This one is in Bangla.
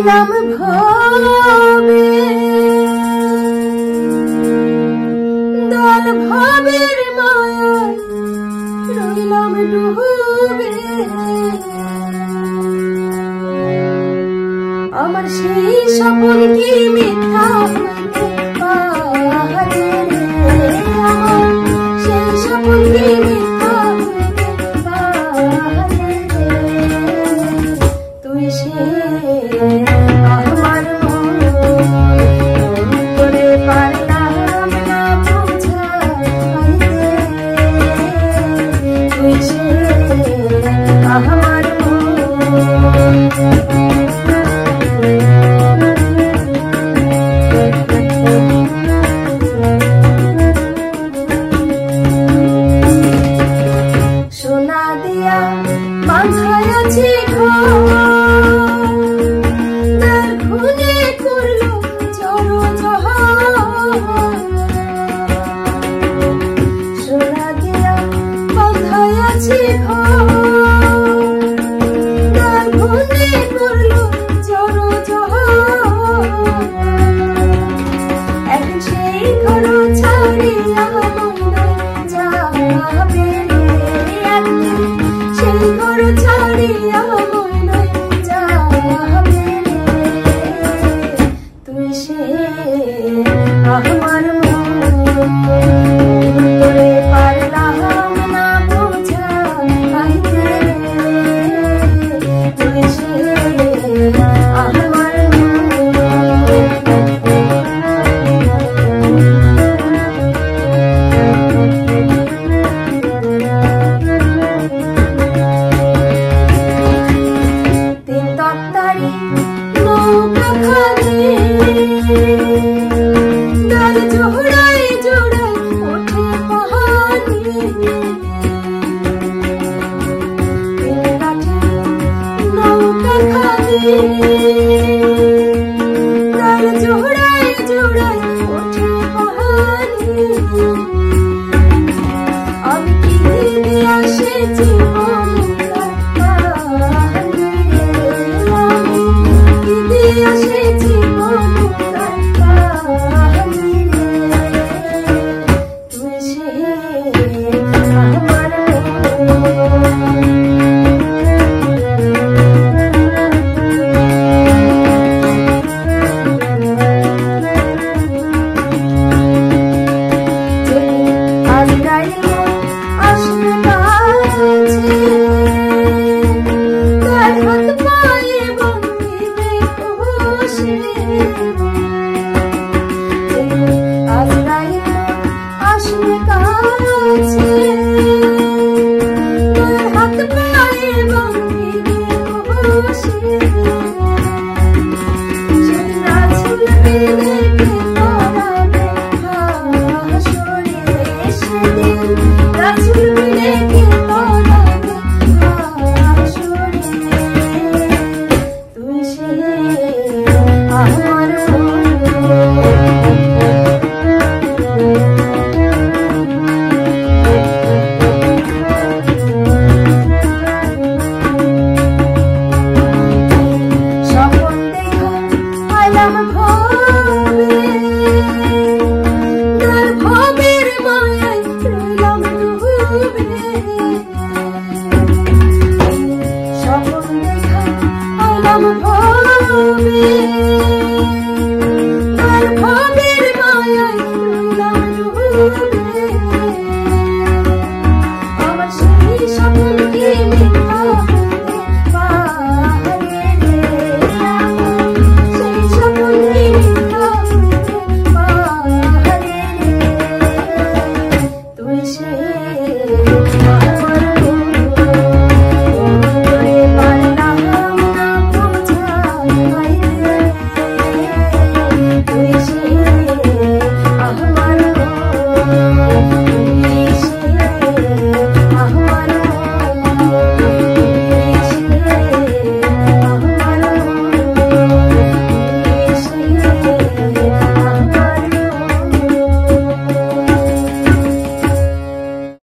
রইলাম ভাবে দল ভাবের মায়ায় রইলাম ডুবে আমার সেই স্বপ্ন কি মিথ্যা হইতে পারে আমার সেই স্বপ্ন কি মিথ্যা হইতে পারে তুই সে আমার মন করে পারলাম না বুঝাইতে তুই সে আমার সোনা দিয়া বাঁধাই আছে ঘুরে করলো সোনা দিয়া বাঁধাই আছে ঘুরে করলো এখন সেই ঘর ছাড়িয়া যাবে সেই ঘর ছাড়িয়া যাবে তুই সে আমার করে পারলাম না বুঝাইতে তুই সে আমার ডাল জোড়ায় জোড়ায় ওঠে পাহাড়ি নৌকা খালি ডাল জোড়ায় জোড়ায় ওঠে পাহাড়ি আমি কি দিতে আসেছি আসেছি তুই সে আমার আজরাইল আসবে কাছে তার হাত পায়ে বন্দিবে আজরাইল আসবে কাছে তোর হাত পায়ে বন্দিবে সেদিন রাসূল বিদেকে পড়াবে হাসরে সেদিন রাসূল বিদেকে পড়াবে হাসরে তুই সে আমার স্বপ্ন দেখা পাইলাম ভাবে তার ভাবের মায়ায় রইলাম ডুবে স্বপ্ন দেখা পাইলাম ভাবে তার ভাবের মায়ায় রইলাম ডুবে আমার সেই স্বপ্ন কি মিথ্যা